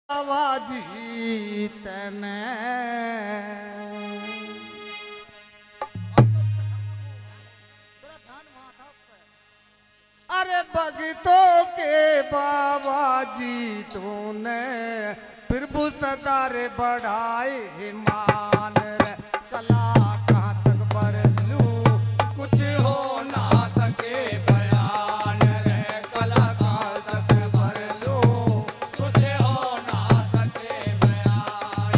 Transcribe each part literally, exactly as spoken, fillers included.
आवाजी तने अरे भगतों के बाबा जी तूने प्रभु सदारे बढ़ाए मान रे कला कहाँ तक बर लूं कुछ हो ना सके बयान रे कला कहाँ तक बर लूं कुछ हो ना सके बयान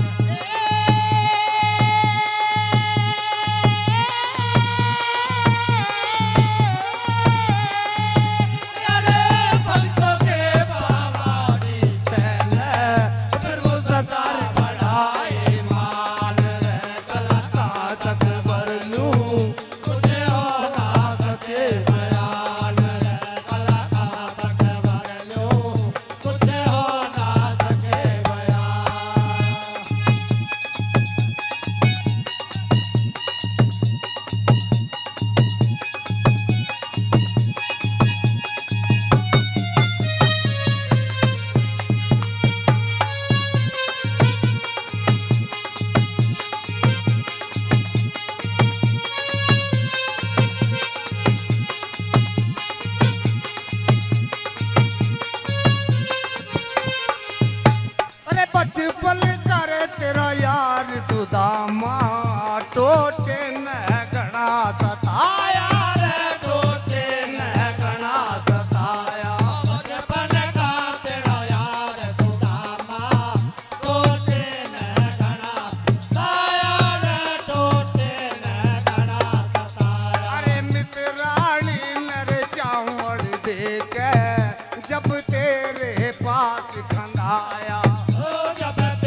अरे भक्तों के बाबा जी तेने प्रभु सदारे बढ़ाए मान रे कला कहाँ तक बर लूं कुछ हो ना सके बयान रे कला कहाँ तक बर लूं कुछ हो ना सके बयान अरे बचपन करे तेरा यार सुदामा टोटे न घना सताया रे टोटे न घना सताया बचपन का तेरा यार सुदामा टोटे न घना सताया रे टोटे न घना सताया अरे मित्राणी नर चावड़ दे के जब तेरे पास खंडाया जब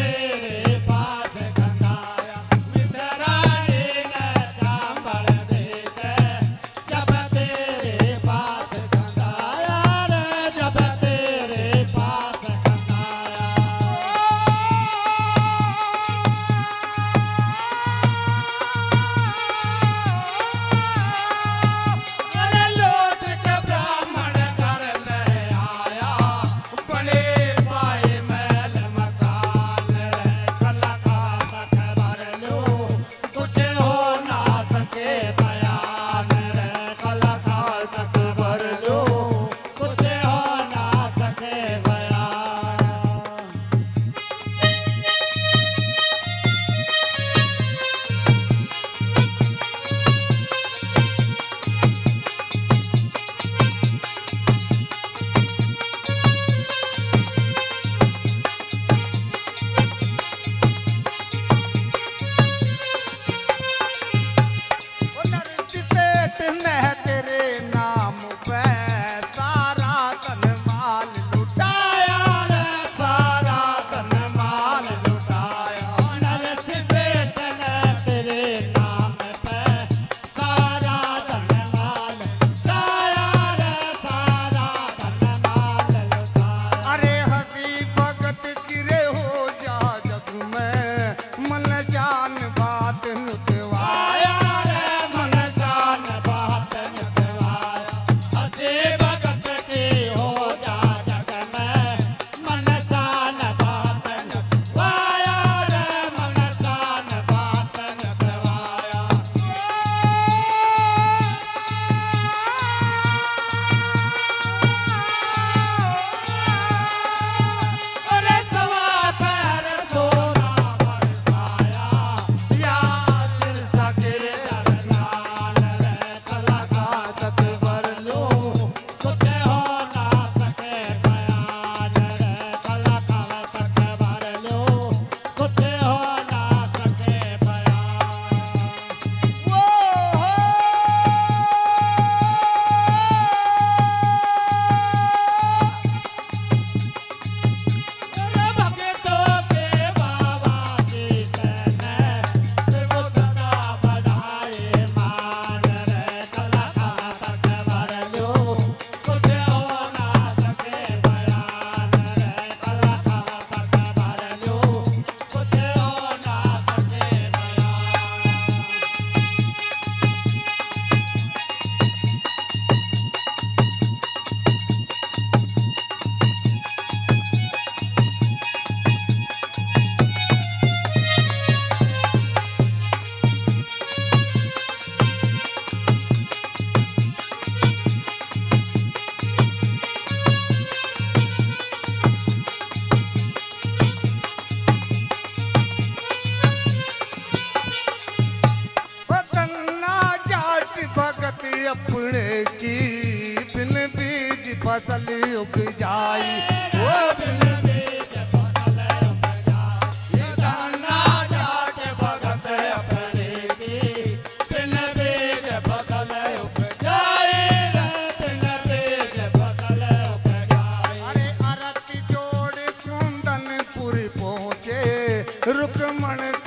पुरी पहुँचे रुकमण